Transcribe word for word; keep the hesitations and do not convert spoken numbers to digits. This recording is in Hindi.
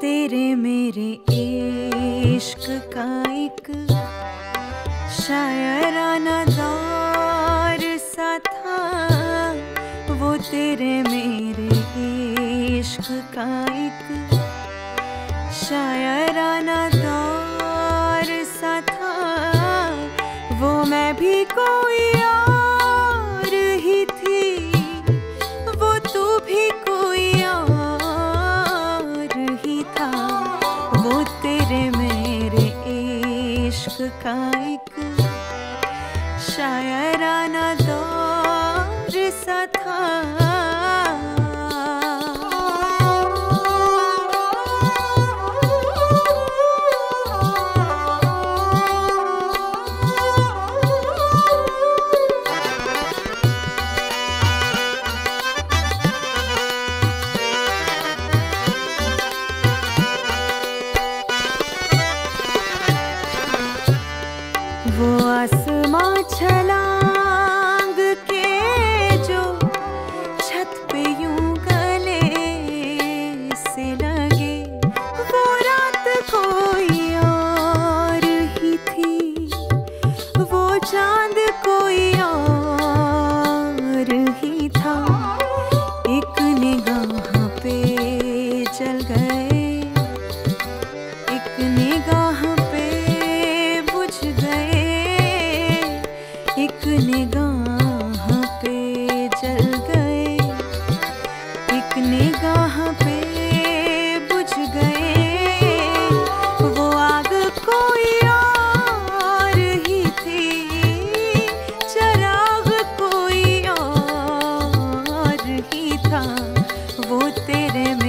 तेरे मेरे इश्क का एक शायराना दौर सा था। वो तेरे मेरे इश्क का एक शायराना दौर सा था। वो मैं भी कोई और ही थी, वो तू भी कोई और ही था। वो तेरे मेरे इश्क का एक शायराना दौर सा था। वो आसमां छलांग के जो छत पे यूं गले से लगे, वो रात कोई और ही थी, वो चांद कोई और ही था। एक निगाह पे चल गए, एक निगाह पे बुझ गए, एक निगाह पे जल गए, एक निगाह पे बुझ गए। वो आग कोई और ही थी, चराग कोई और ही था। वो तेरे